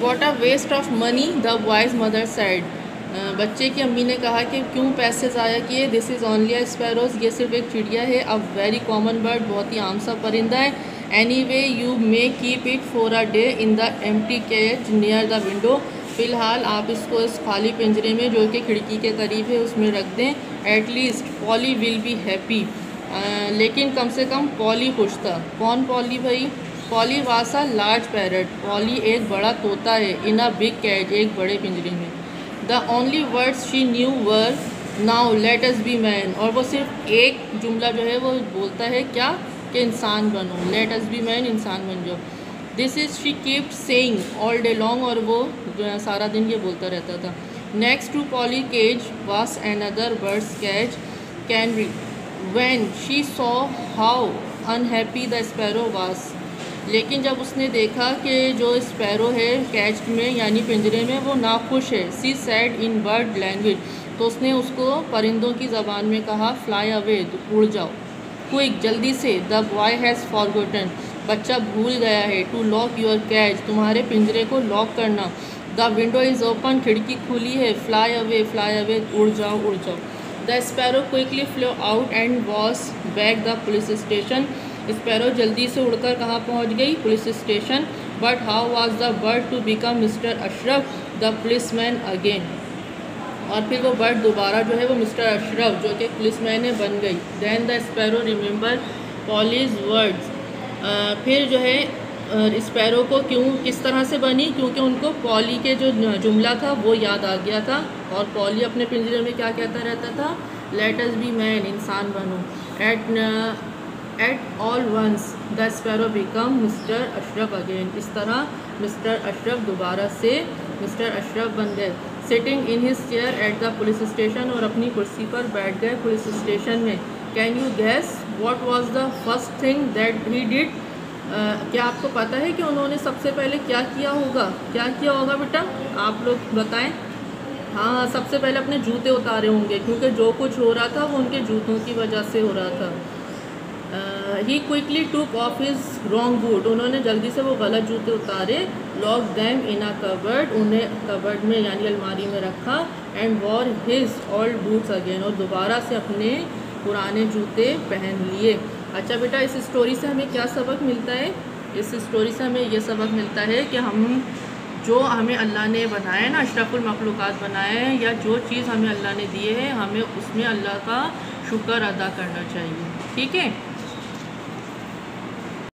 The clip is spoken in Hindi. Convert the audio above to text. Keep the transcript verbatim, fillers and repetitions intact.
What a waste of money, the wise mother said. बच्चे की अम्मी ने कहा कि क्यों पैसे ज़ाया किए। This is only a sparrows, ये सिर्फ एक चिड़िया है। अ वेरी कॉमन बर्ड, बहुत ही आम सा परिंदा है। Anyway you may keep it for a day in the empty cage near the window. फ़िलहाल आप इसको इस खाली पिंजरे में जो कि खिड़की के करीब है उसमें रख दें। At least Polly will be happy, लेकिन कम से कम पॉली खुश था। कौन पॉली भाई? पॉली वास अ लार्ज पैरट, पॉली एक बड़ा तोता है। इन अ बिग कैज, एक बड़े पिंजरे में। The only words she knew were now let us be man, और वो सिर्फ एक जुमला जो है वो बोलता है क्या, कि इंसान बनो। लेट अस बी मैन, इंसान बन जाओ। This is she kept saying all day long, और वो जो है सारा दिन ये बोलता रहता था। Next to Polly cage was another birds cage canary when she saw how unhappy the sparrow was. लेकिन जब उसने देखा कि जो स्पैरो है कैच में यानी पिंजरे में वो नाखुश है, she said in bird language, तो उसने उसको परिंदों की ज़बान में कहा फ्लाई अवे, उड़ जाओ। क्विक, जल्दी से। द बॉय हैज़ फॉरगॉटन, बच्चा भूल गया है। टू लॉक योर कैच, तुम्हारे पिंजरे को लॉक करना। द विंडो इज़ ओपन, खिड़की खुली है। फ्लाई अवे, फ्लाई अवे, उड़ जाओ, उड़ जाओ। The sparrow quickly flew out and was back the police station. स्पैरो जल्दी से उड़कर कहाँ पहुँच गई? Police station. But how was the bird to become Mr Ashraf the policeman again, और फिर वो बर्ड दोबारा जो है वो मिस्टर अशरफ जो कि पुलिसमैन है बन गई। Then the sparrow remember Polly's words, फिर जो है स्पैरो को क्यों किस तरह से बनी, क्योंकि उनको पॉली के जो जुमला था वो याद आ गया था। और पॉली अपने पिंजरे में क्या कहता रहता था? लेट अस बी मैन, इंसान बनो। At at all once the sparrow become Mr Ashraf again, इस तरह मिस्टर अशरफ दोबारा से मिस्टर अशरफ बन गए। Sitting in his chair at the police station, और अपनी कुर्सी पर बैठ गए पुलिस स्टेशन में। Can you guess what was the first thing that he did, क्या आपको पता है कि उन्होंने सबसे पहले क्या किया होगा? क्या किया होगा बेटा, आप लोग बताएं। हाँ, सबसे पहले अपने जूते उतारे होंगे, क्योंकि जो कुछ हो रहा था वो उनके जूतों की वजह से हो रहा था। He quickly took off his wrong boot, उन्होंने जल्दी से वो गलत जूते उतारे। Lock them in a cupboard, उन्हें कबर्ड में यानी अलमारी में रखा। And wore his old boots again, और दोबारा से अपने पुराने जूते पहन लिए। अच्छा बेटा, इस स्टोरी से हमें क्या सबक मिलता है? इस स्टोरी से हमें ये सबक मिलता है कि हम जो हमें अल्लाह ने बनाए ना, अशरफुल मखलूक़ात बनाए हैं, या जो चीज़ हमें अल्लाह ने दी है, हमें उसमें अल्लाह का शुक्र अदा करना चाहिए। ठीक है।